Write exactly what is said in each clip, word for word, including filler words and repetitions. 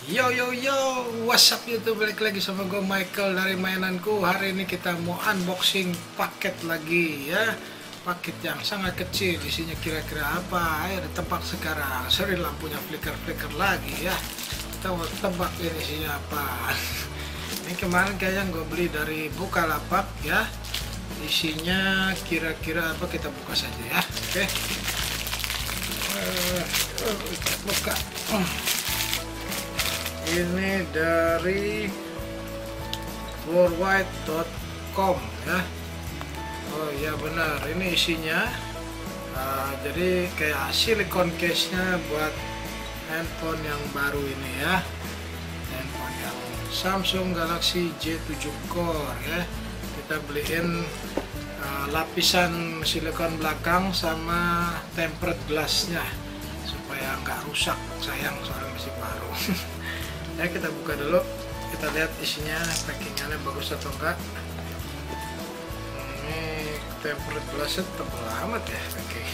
Yo yo yo, what's up YouTube, balik lagi sama gue Michael dari mainanku. Hari ini kita mau unboxing paket lagi ya. Paket yang sangat kecil, isinya kira-kira apa? Ayo ditebak sekarang. Sorry, lampunya flicker-flicker lagi ya. Kita mau tebak ini isinya apa. Ini kemarin kayaknya gue beli dari Bukalapak ya. Isinya kira-kira apa, kita buka saja ya. Oke. Uh, uh, kita buka. Uh. Ini dari worldwide dot com ya. Oh iya benar, ini isinya uh, jadi kayak silikon case nya buat handphone yang baru ini ya. Handphone yang Samsung Galaxy J tujuh Core ya. Kita beliin uh, lapisan silikon belakang sama tempered glassnya supaya nggak rusak, sayang soalnya masih baru. Ya, kita buka dulu, kita lihat isinya, packingannya bagus atau enggak. Ini tempered glass tebal amat ya packing.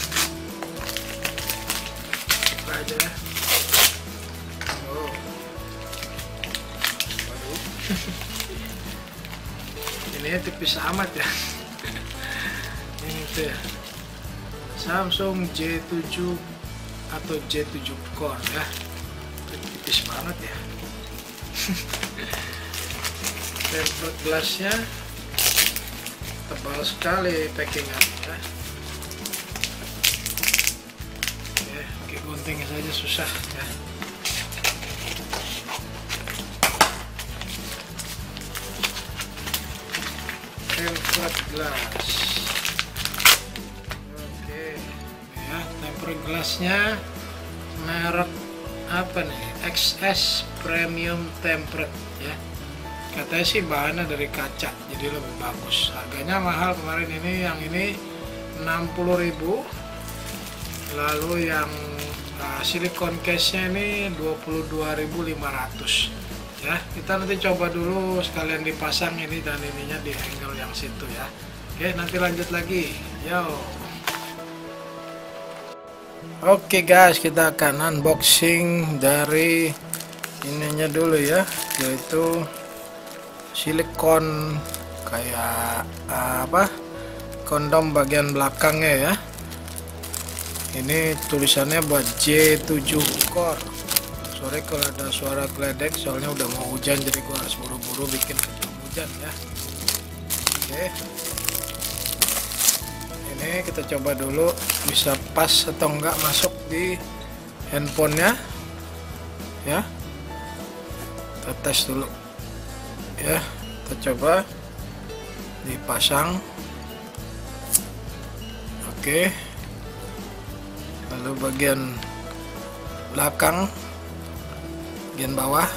Buka aja. Oh, waduh. Ini tipis amat ya. Ini tuh ya, Samsung J tujuh atau J tujuh Core ya. Tipis banget ya. Tempered glassnya tebal sekali packingannya. Oke, oke, guntingnya saja susah ya. Tempered glass. Oke, ya, tempered glassnya merek apa nih, X S Premium Tempered ya. Katanya sih bahannya dari kaca, jadi lebih bagus. Harganya mahal kemarin ini, yang ini enam puluh ribu. Lalu yang uh, silikon case nya ini dua puluh dua ribu lima ratus ya. Kita nanti coba dulu sekalian dipasang ini dan ininya di angle yang situ ya. Oke, nanti lanjut lagi. Yo. Oke guys, kita akan unboxing dari ininya dulu ya, yaitu silikon kayak apa, kondom bagian belakangnya ya. Ini tulisannya buat J tujuh Core. Sorry kalau ada suara geledek, soalnya udah mau hujan, jadi gua harus buru-buru bikin sebelum hujan ya. Oke, ini kita coba dulu bisa pas atau enggak masuk di handphonenya ya. Kita tes dulu ya, kita coba dipasang. Oke, lalu bagian belakang, bagian bawah.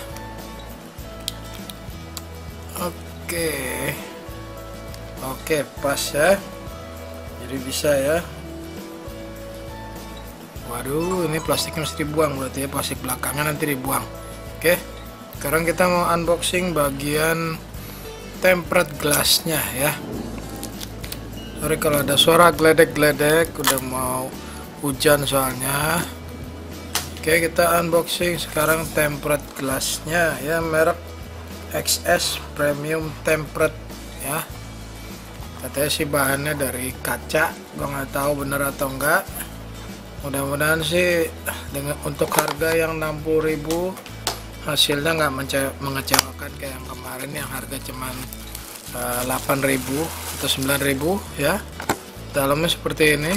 Oke, oke, pas ya, jadi bisa ya. Waduh, ini plastiknya mesti dibuang, berarti ya plastik belakangnya nanti dibuang. Oke, sekarang kita mau unboxing bagian tempered glassnya ya. Sorry kalau ada suara geledek-geledek, udah mau hujan soalnya. Oke, kita unboxing sekarang tempered glassnya ya, merek X S Premium Tempered ya. Katanya sih bahannya dari kaca, gua nggak tahu bener atau enggak. Mudah-mudahan sih dengan untuk harga yang enam puluh ribu hasilnya nggak mengecewakan kayak yang kemarin yang harga cuman uh, delapan ribu atau sembilan ribu ya. Dalamnya seperti ini.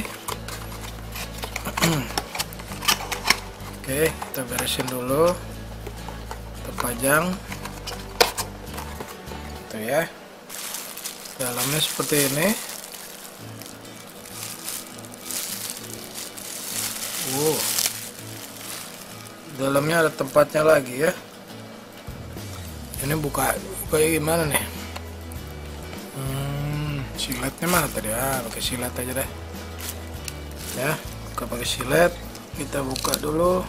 Oke, kita beresin dulu, kita pajang itu ya. Dalamnya seperti ini. Wow, dalamnya ada tempatnya lagi ya. Ini buka bukanya gimana nih? Hmm, siletnya mana tadi ya? Pakai silet aja deh ya. Buka pakai silet. Kita buka dulu.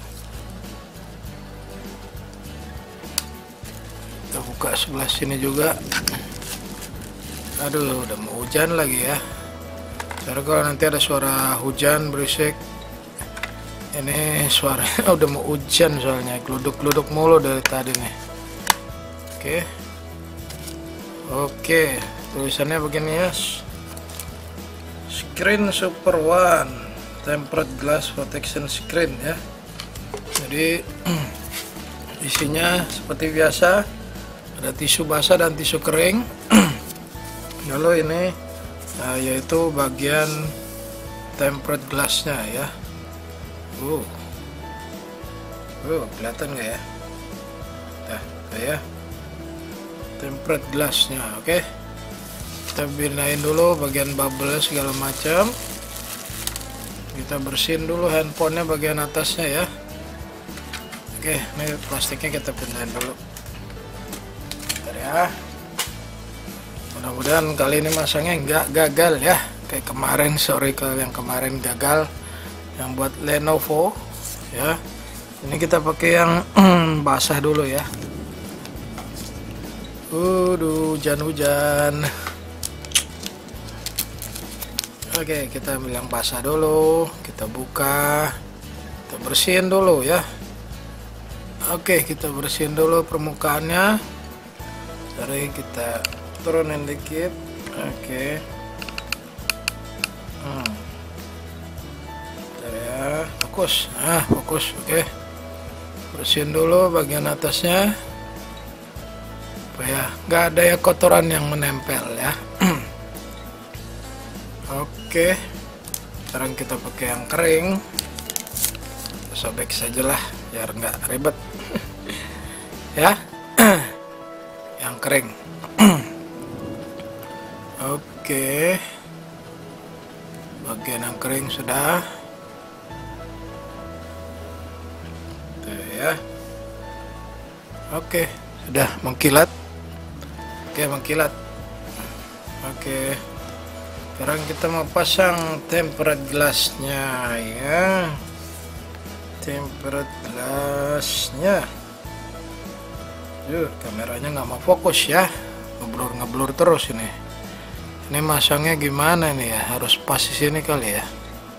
Kita buka sebelah sini juga. Aduh, udah mau hujan lagi ya. Karena kalau nanti ada suara hujan berisik, Ini suaranya udah mau hujan soalnya, gluduk-gluduk mulu dari tadi nih. Oke. Oke, tulisannya begini ya. Screen Super One Tempered Glass Protection Screen ya. Jadi isinya seperti biasa, ada tisu basah dan tisu kering. Lalu ini nah, yaitu bagian tempered glassnya ya. Uh, uh kelihatan nggak ya? Nah, ya tempered glassnya. Oke, kita binain dulu bagian bubble segala macam. Kita bersihin dulu handphonenya bagian atasnya ya. Oke, ini plastiknya kita pindahin dulu. Bentar ya. Mudah-mudahan kali ini masangnya nggak gagal ya. Kayak kemarin, sorry kalau yang kemarin gagal. Yang buat Lenovo ya. Ini kita pakai yang basah dulu ya. Udah hujan-hujan. Oke, kita ambil yang basah dulu. Kita buka. Kita bersihin dulu ya. Oke, kita bersihin dulu permukaannya. Sorry, kita turunin dikit. Oke. Hmm. Bentar ya, fokus. Nah, fokus. Oke. Bersihin dulu bagian atasnya. Supaya nggak ada ya kotoran yang menempel ya. Oke. Sekarang kita pakai yang kering. Sobek sajalah biar nggak ribet. Ya. Yang kering. Oke, bagian yang kering sudah. Tuh ya. Oke, sudah mengkilat. Oke, mengkilat. Oke, sekarang kita mau pasang tempered glassnya ya. Tempered glassnya. Yuh, kameranya nggak mau fokus ya, ngeblur ngeblur terus ini. Ini masangnya gimana nih ya? Harus pas di sini kali ya.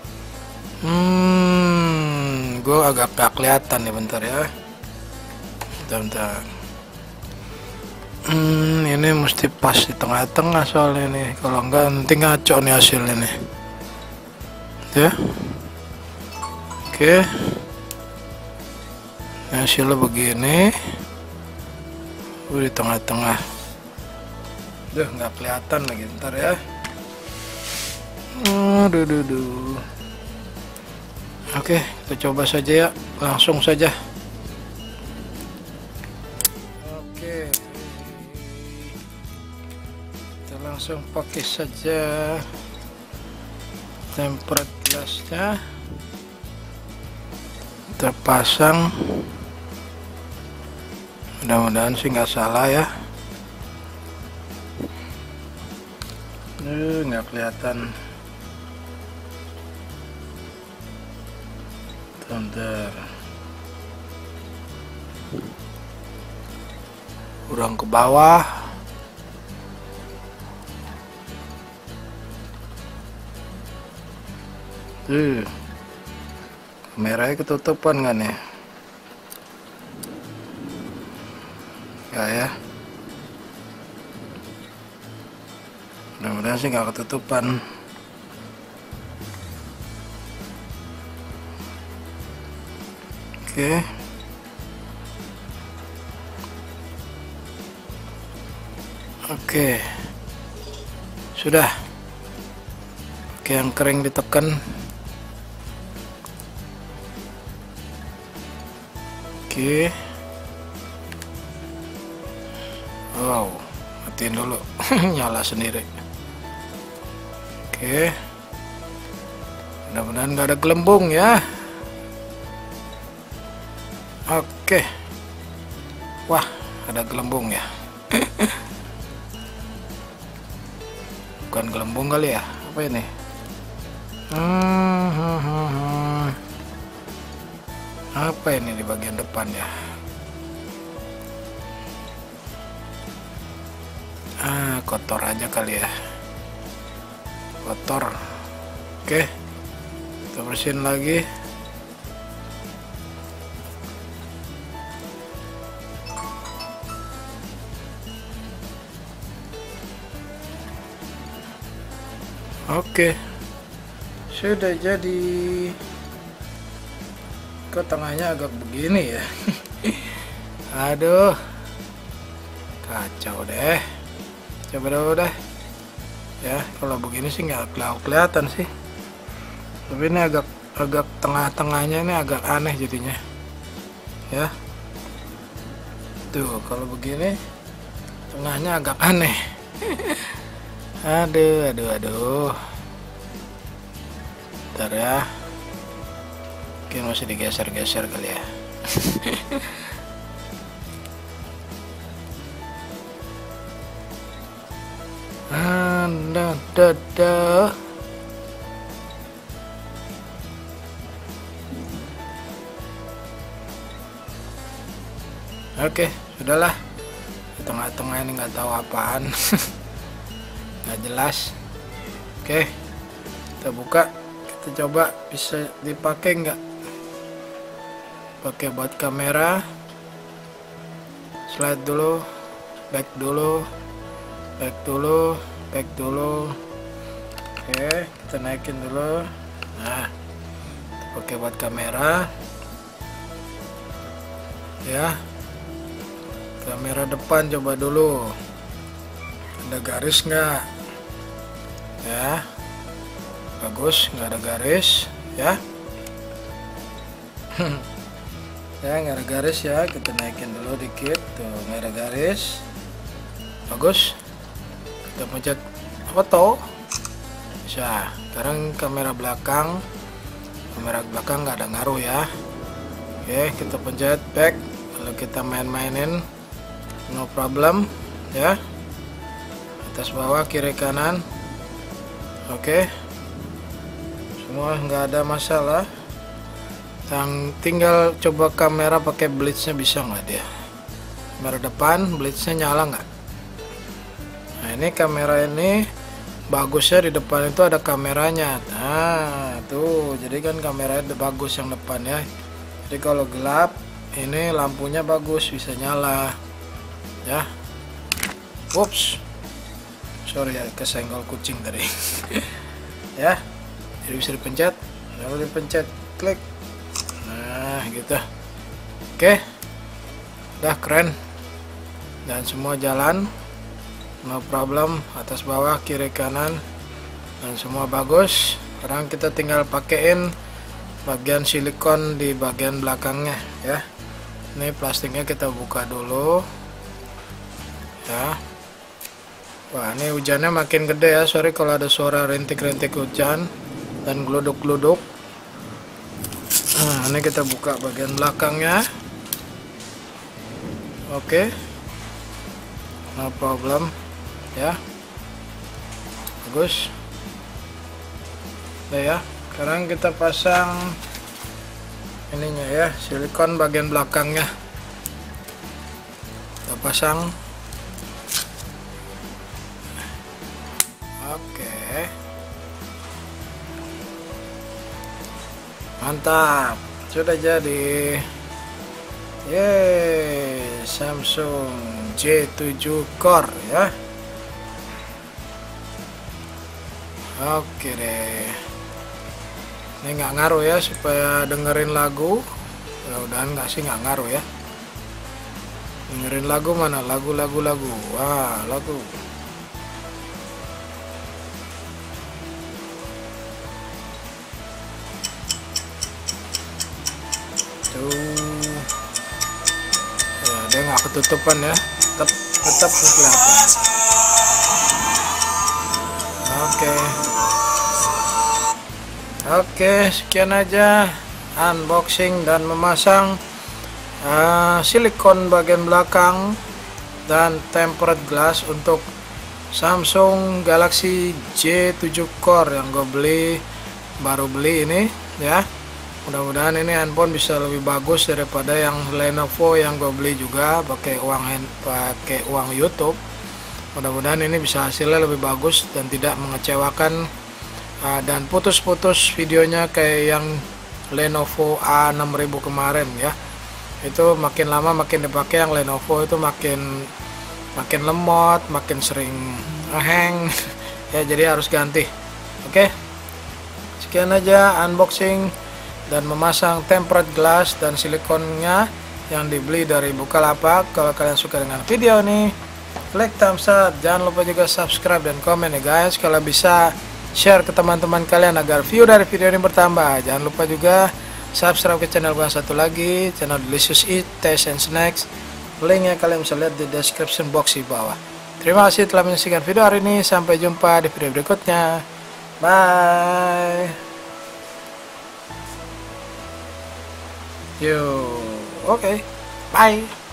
Hmm, gue agak gak kelihatan nih, bentar ya. Bentar, bentar. Hmm, ini mesti pas di tengah-tengah soalnya nih. Kalau enggak nanti ngaco nih hasilnya nih. Ya. Oke. Hasilnya begini. Uh, di tengah-tengah. Duh, nggak kelihatan lagi, ntar ya. Aduh, duh, duh. Oke, kita coba saja ya, langsung saja. Oke, kita langsung pakai saja tempered glassnya. Kita pasang. Mudah-mudahan sih nggak salah ya. Eh, nggak kelihatan. Bentar. Kurang ke bawah. Tuh. Kameranya ketutupan kan ya? Enggak ya. Mudah-mudahan sih nggak ketutupan. Oke. Oke. Sudah. Oke, yang kering ditekan. Oke. Wow, matiin dulu. Nyala sendiri. Oke, mudah-mudahan nggak ada gelembung ya. Oke, wah ada gelembung ya. Bukan gelembung kali ya, apa ini? Hmm, hmm, hmm, hmm. Apa ini di bagian depan ya? Ah, kotor aja kali ya. Kotor. Oke, kita bersihin lagi. Oke, sudah jadi. Kok tengahnya agak begini ya? Aduh, kacau deh. Coba dulu deh. Ya, kalau begini sih nggak kelihatan sih. Tapi ini agak agak tengah-tengahnya ini agak aneh jadinya. Ya. Tuh, kalau begini tengahnya agak aneh. Aduh, aduh, aduh. Bentar ya. Mungkin masih digeser-geser kali ya. Anda dada. Oke, sudahlah. Di tengah-tengah ini nggak tahu apaan. Nggak jelas. Oke, kita buka, kita coba bisa dipakai nggak. Pakai buat kamera. Slide dulu, back dulu, back dulu, back dulu. Oke, kita naikin dulu. Nah, kita pakai buat kamera. Ya, kamera depan coba dulu. Ada garis nggak? Ya, bagus, nggak ada garis ya. Ya, nggak ada garis ya, kita naikin dulu dikit tuh, nggak ada garis, bagus. Kita pencet foto bisa. Sekarang kamera belakang, kamera belakang nggak ada ngaruh ya. Oke, kita pencet back, lalu kita main-mainin, no problem ya, atas bawah kiri kanan. Oke, semua nggak ada masalah. Yang tinggal coba kamera pakai blitznya bisa nggak dia. Kamera depan blitznya nyala nggak. Nah, ini kamera ini bagusnya di depan itu ada kameranya. Nah tuh, jadi kan kameranya bagus yang depan ya. Jadi kalau gelap ini lampunya bagus, bisa nyala ya. Ups, sorry ya, kesenggol kucing tadi. Ya, jadi bisa dipencet, lalu dipencet klik. Nah gitu. Oke, udah keren dan semua jalan, no problem, atas bawah kiri kanan dan semua bagus. Sekarang kita tinggal pakein bagian silikon di bagian belakangnya ya. Ini plastiknya kita buka dulu ya. Wah, ini hujannya makin gede ya. Sorry kalau ada suara rintik-rintik hujan dan geluduk-geluduk. Nah, ini kita buka bagian belakangnya. Oke, no problem ya, bagus. Nah ya, sekarang kita pasang ininya ya, silikon bagian belakangnya. Kita pasang. Oke, mantap, sudah jadi. Yeay, Samsung J tujuh Core ya. Oke deh, ini nggak ngaruh ya supaya dengerin lagu. Mudah-mudahan nggak sih, nggak ngaruh ya. Dengerin lagu mana? Lagu-lagu lagu. Wah, lagu. Tuh, ya, dia nggak ketutupan ya, tetap tetap kelihatan. Oke, oke, sekian aja unboxing dan memasang uh, silikon bagian belakang dan tempered glass untuk Samsung Galaxy J tujuh Core yang gue beli, baru beli ini ya. Mudah-mudahan ini handphone bisa lebih bagus daripada yang Lenovo yang gue beli juga pakai uang hand, pakai uang YouTube. Mudah-mudahan ini bisa hasilnya lebih bagus dan tidak mengecewakan, uh, dan putus-putus videonya kayak yang Lenovo A enam ribu kemarin ya. Itu makin lama makin dipakai yang Lenovo itu makin makin lemot, making sering hang ya, jadi harus ganti. Oke. Oke, sekian aja unboxing dan memasang tempered glass dan silikonnya yang dibeli dari Bukalapak. Kalau kalian suka dengan video ini, klik thumbs up, jangan lupa juga subscribe dan komen ya guys. Kalau bisa share ke teman-teman kalian agar view dari video ini bertambah. Jangan lupa juga subscribe ke channel gua satu lagi, channel Delicious Eat, Taste and Snacks. Linknya kalian bisa lihat di description box di bawah. Terima kasih telah menyaksikan video hari ini. Sampai jumpa di video berikutnya. Bye. Yo, oke, okay. Bye.